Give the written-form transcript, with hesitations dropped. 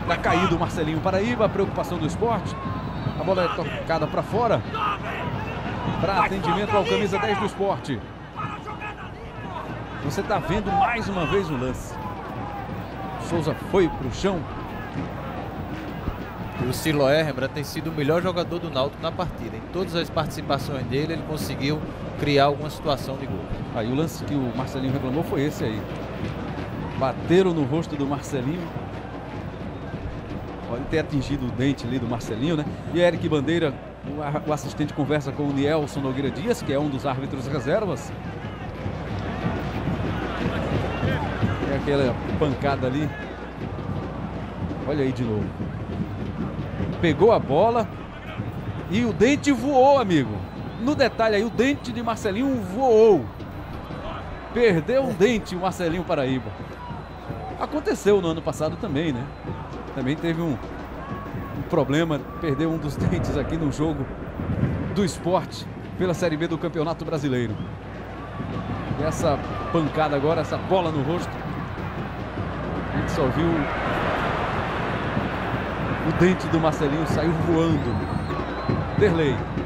Tá caído o Marcelinho Paraíba, a preocupação do Sport. A bola é tocada para fora. Para atendimento ao camisa 10 do Sport. Você tá vendo mais uma vez o lance. Souza foi pro chão. O Siloé, Rembrandt, tem sido o melhor jogador do Náutico na partida. Em todas as participações dele, ele conseguiu criar alguma situação de gol. Aí o lance que o Marcelinho reclamou foi esse aí. Bateram no rosto do Marcelinho. Pode ter atingido o dente ali do Marcelinho, né? E Eric Bandeira, o assistente, conversa com o Nielson Nogueira Dias, que é um dos árbitros reservas. E aquela pancada ali. Olha aí de novo. Pegou a bola e o dente voou, amigo. No detalhe aí, o dente de Marcelinho voou. Perdeu um dente o Marcelinho Paraíba. Aconteceu no ano passado também, né? Também teve um problema, perdeu um dos dentes aqui no jogo do Sport pela Série B do Campeonato Brasileiro. E essa pancada agora, essa bola no rosto, a gente só viu o dente do Marcelinho saiu voando. Derlei.